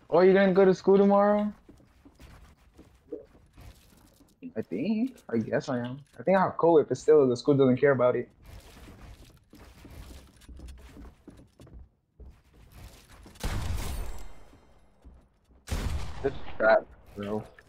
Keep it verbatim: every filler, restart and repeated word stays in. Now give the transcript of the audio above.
Oh, you gonna go to school tomorrow? I think. I guess I am. I think I have COVID, but still, the school doesn't care about it. This trap, bro.